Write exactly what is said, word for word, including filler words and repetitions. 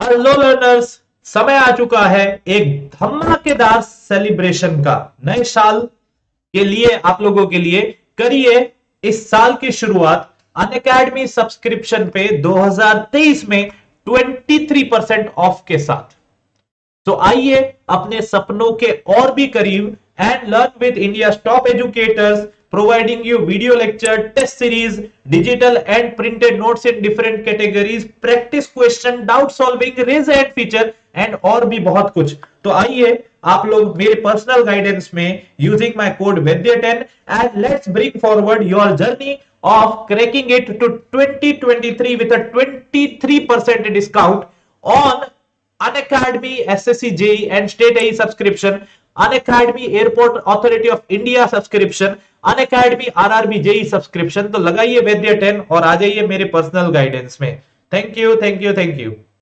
Hello learners, समय आ चुका है एक धमाकेदार सेलिब्रेशन का। नए साल के लिए आप लोगों के लिए करिए इस साल की शुरुआत अनअकैडमी सब्सक्रिप्शन पे दो हज़ार तेईस में तेईस परसेंट ऑफ के साथ। तो आइए अपने सपनों के और भी करीब and learn with India top educators providing you video lecture, test series, digital and printed notes in different categories, practice question, doubt solving, raise hand feature and और भी बहुत कुछ। तो आइए आप लोग मेरे पर्सनल गाइडेंस में using my code Vaidya ten and let's bring forward your journey of cracking it to twenty twenty-three with a twenty-three percent discount on Unacademy S S C J E E and State A E subscription, Unacademy Airport Authority of India subscription, Unacademy R R B J E E subscription. तो लगाइए Vaidya ten और आ जाइए मेरे personal guidance में। Thank you thank you thank you.